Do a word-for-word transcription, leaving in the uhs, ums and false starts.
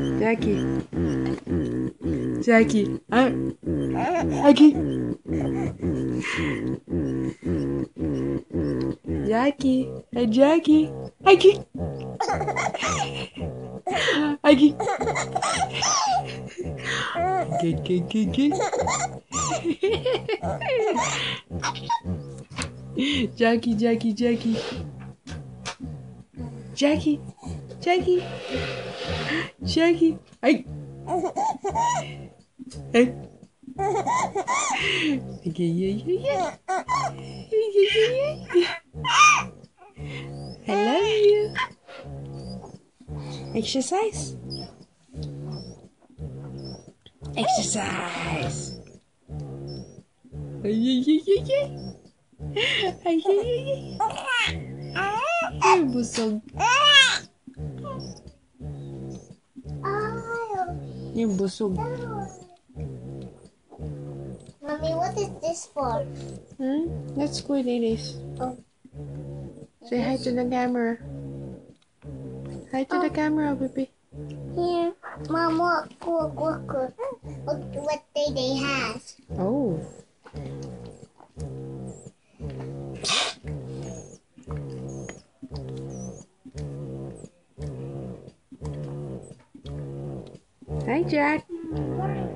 Jackie. Jackie. Huh? Jackie. Jackie. Hey, Jackie. Jackie. Jackie. Good, good, good, good. Jackie, Jackie, Jackie. Jackie. Jackie. Jackie. Hey. Hey. Yeah, yeah, yeah, yeah. Yeah, yeah, yeah. I love you. Exercise. Exercise. Yeah, yeah, yeah, yeah. Yeah, yeah, yeah. Ay, busog. Yung busog. Mommy, what is this for? Hmm? That's good, it is. Oh. Say hi to the camera. Hi to the camera, baby. Here. Mom, look, look, look, look. Look what they, they have. Oh. Hi, Jack.